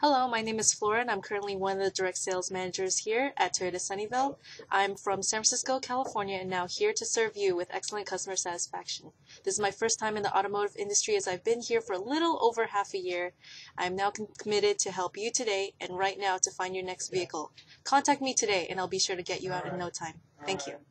Hello, my name is Flora, and I'm currently one of the direct sales managers here at Toyota Sunnyvale. I'm from San Francisco, California, and now here to serve you with excellent customer satisfaction. This is my first time in the automotive industry as I've been here for a little over half a year. I'm now committed to help you today and right now to find your next vehicle. Contact me today and I'll be sure to get you out in no time. Thank you.